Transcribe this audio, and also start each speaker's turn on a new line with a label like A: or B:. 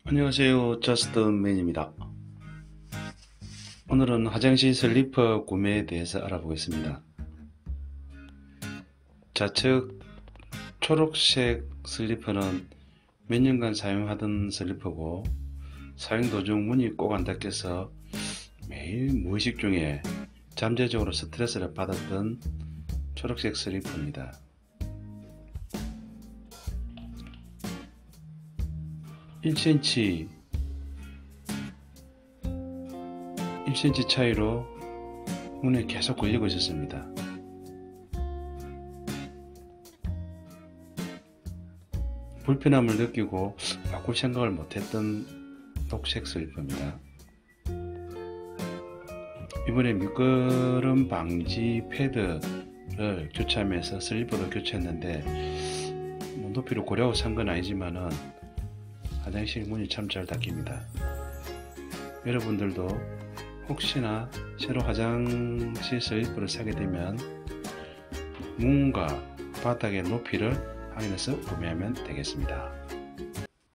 A: 안녕하세요. 저스트맨입니다. 오늘은 화장실 슬리퍼 구매에 대해서 알아보겠습니다. 좌측 초록색 슬리퍼는 몇 년간 사용하던 슬리퍼고, 사용 도중 문이 꼭 안 닫혀서 매일 무의식 중에 잠재적으로 스트레스를 받았던 초록색 슬리퍼입니다. 1cm 차이로 문에 계속 걸리고 있었습니다. 불편함을 느끼고 바꿀 생각을 못했던 녹색 슬리퍼입니다. 이번에 미끄럼 방지 패드를 교체하면서 슬리퍼로 교체했는데, 높이를 고려하고 산 건 아니지만은 화장실 문이 참 잘 닫힙니다. 여러분들도 혹시나 새로 화장실 슬리퍼를 사게 되면 문과 바닥의 높이를 확인해서 구매하면 되겠습니다.